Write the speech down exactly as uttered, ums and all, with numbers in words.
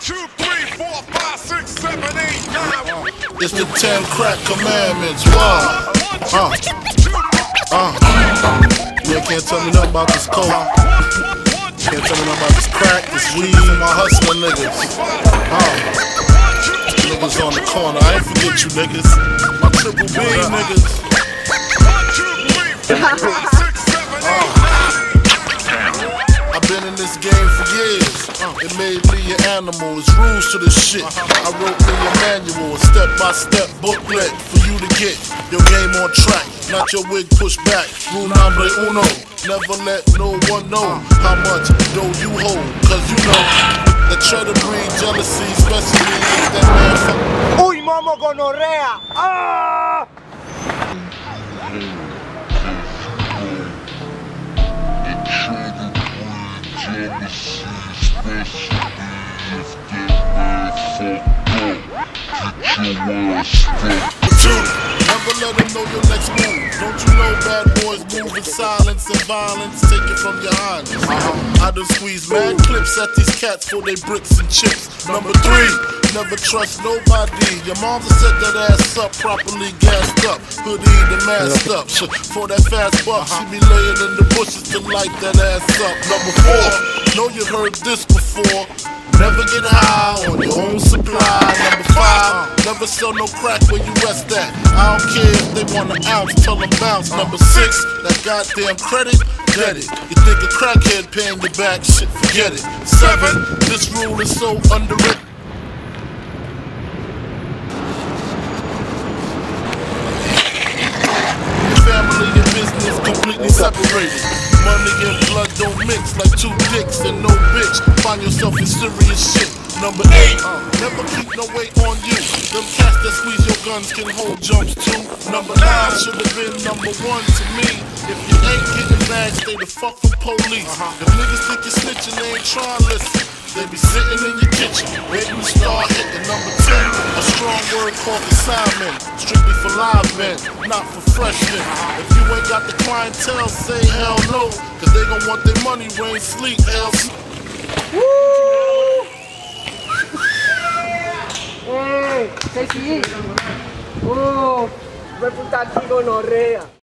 two, three, four, five, six, seven, eight, nine. It's the ten crack commandments. Wow. Uh. Uh. Yeah, can't tell me nothing about this coke. Can't tell me nothing about this crack, this weed, my hustling niggas. Uh. Niggas on the corner, I ain't forget you niggas. My triple B niggas. Uh. I've been in this game for years. It made me an animal, it's rules to this shit. I wrote me a manual, a step-by-step booklet for you to get your game on track, not your wig pushed back. Rule number uno, never let no one know how much dough you hold, cause you know that try to breed jealousy, especially if that man fuck. Uy, momo gonorrea! Ah! Never let them know your next move. Don't you know bad boys move in silence and violence? Take it from your highness. uh-huh. I done squeeze mad clips at these cats for they bricks and chips. Number three, never trust nobody. Your mama set that ass up, properly gassed up, hoodie and masked up. For that fast buck, she be laying in the bushes to light that ass up. Number four, know you heard this before. Never get high on your own supply. Number five, never sell no crack where you rest at. I don't care if they want an ounce, tell them bounce. Number six, that goddamn credit, get it. You think a crackhead paying your back, shit, forget it. Seven, this rule is so underrated. Your family and business completely separated. Money and blood don't mix like two dicks and no bitch. Find yourself in serious shit. Number eight, never keep no weight on you. Them cats that squeeze your guns can hold jumps too. Number nine should have been number one to me. If you ain't getting mad, stay the fuck from police. If niggas think you're snitching, they ain't trying to listen. They be sitting in your kitchen, waiting to start hitting. Number ten, a strong word called assignment. Strictly for live men, not for freshmen. If you ain't got the clientele, say hell no. Cause they gon' want their money, rain, sleep, hell. Woo! Hey, J C E. Oh, reputar gonorrea.